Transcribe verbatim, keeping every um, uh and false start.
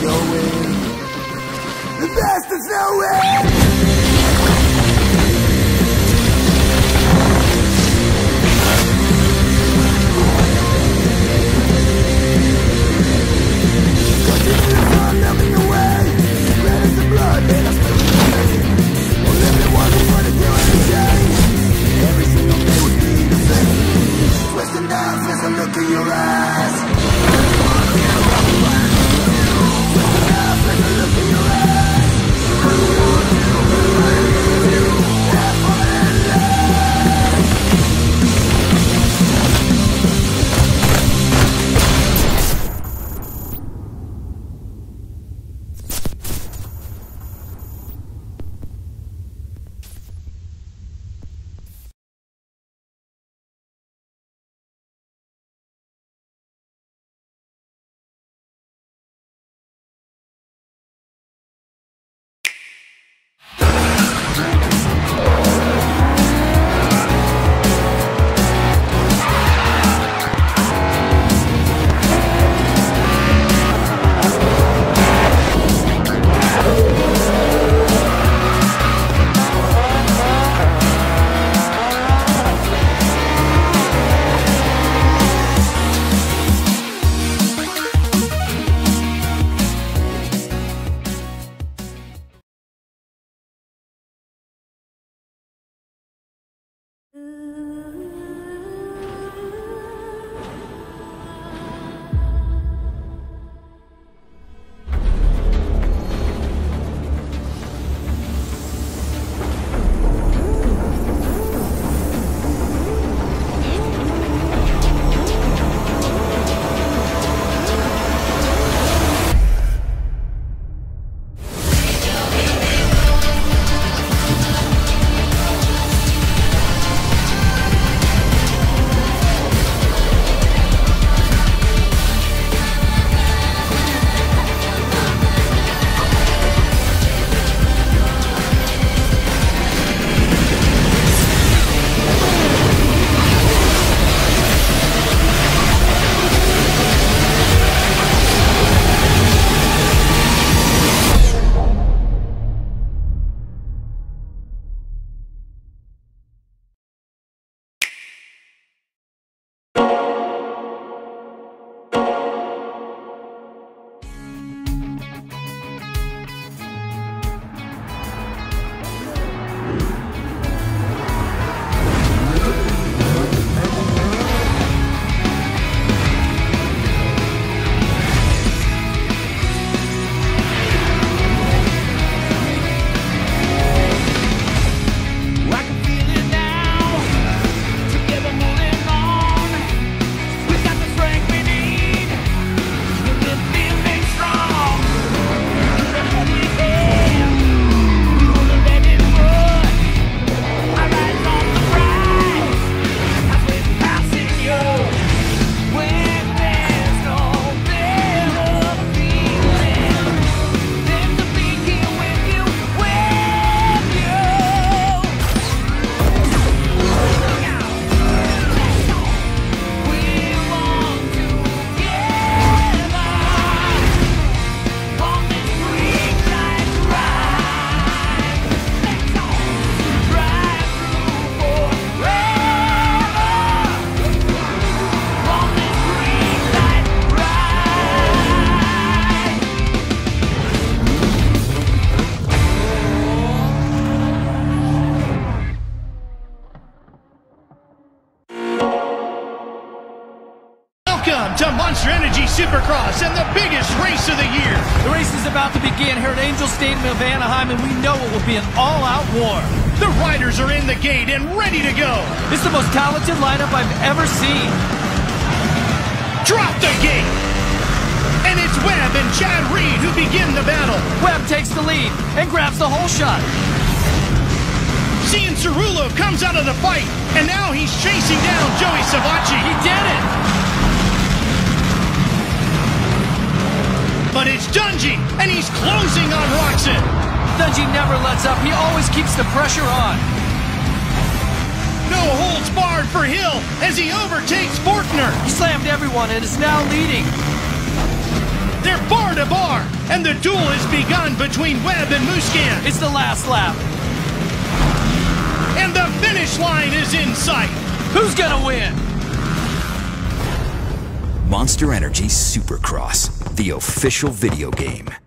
going. The bastards know it! Melting away, red as the blood, and I smell the pain. Well, everyone will try to do any change. Every single day would be the same. Twisting knives as I look in your eyes. Twisting knives as I look in your eyes. Have fun and life. Welcome to Monster Energy Supercross and the biggest race of the year. The race is about to begin here at Angel Stadium of Anaheim, and we know it will be an all-out war. The riders are in the gate and ready to go. This is the most talented lineup I've ever seen. Drop the gate! And it's Webb and Chad Reed who begin the battle. Webb takes the lead and grabs the whole shot. Cian Cirulo comes out of the fight, and now he's chasing down Joey Savacci. He did it! But it's Dungey, and he's closing on Roczen. Dungey never lets up. He always keeps the pressure on. No holds barred for Hill as he overtakes Forkner. He slammed everyone and is now leading. They're far to bar, and the duel has begun between Webb and Musquin. It's the last lap. And the finish line is in sight. Who's gonna win? Monster Energy Supercross, the official video game.